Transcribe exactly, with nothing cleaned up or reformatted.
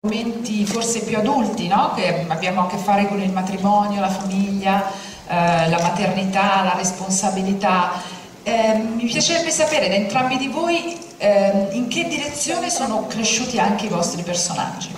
argomenti forse più adulti, no? Che abbiamo a che fare con il matrimonio, la famiglia, eh, la maternità, la responsabilità. Eh, mi piacerebbe sapere da entrambi di voi eh, in che direzione sono cresciuti anche i vostri personaggi.